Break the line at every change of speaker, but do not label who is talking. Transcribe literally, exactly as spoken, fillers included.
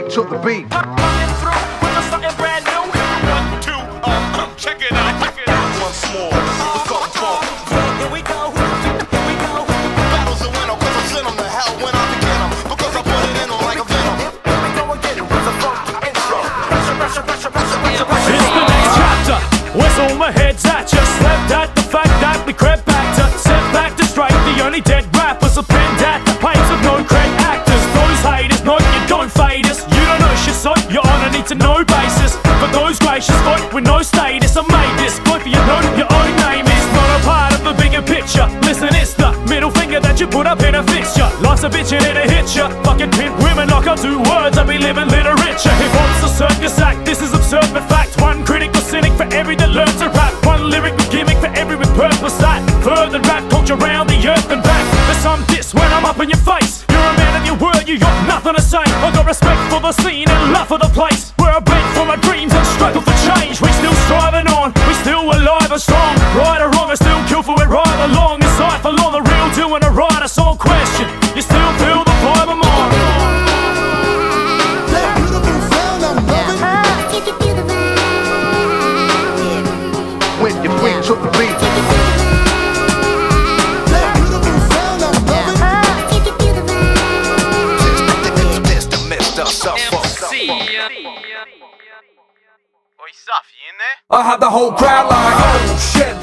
took the beat.
Coming through with something brand new. One, two, um, check it out, check it out. Once more, the salt bomb. Here we go, here we go. Battles a winner, cause I sent them to hell when I begin them. Because I put it in them like a venom. Here we go again with a funky intro. Pressure, pressure, pressure, pressure, pressure, pressure.
It's the next chapter. Whistle my head's at you. Slept at the fact that we crept back to set back to strike. The only dead rappers are pinned at the pace of no great actors. Those haters, no, you don't fade us. You don't know shit, so you're on a need to know basis. But those gracious folk with no status, I made this boy for you know your own name is not a part of the bigger picture. Listen, it's the middle finger that you put up in a fixture. Life's a bitch and it'll hit ya. Fucking pimp women like I do words, I be living literature. Hip hop's a circus act, this is absurd but fact. One critical cynic for every that learns to rap. One lyrical gimmick for every with purpose that further rap culture around the earth and back. But some diss when I'm up in your face. You're a man of your word, you got nothing to say. I got respect for the scene and love for the place where I beat for my dreams and struggle for change. We still striving on, we still alive and strong. Right or wrong, I still kill for it right along. Inside for long, the real doing a right, a song question. You still feel the vibe I'm on.
That beautiful sound, I'm loving. When you bring took the beat. That beautiful sound, I'm loving.
This the Mister Suffolk.
Oi, Suff, you in there?
I had the whole crowd like, oh shit.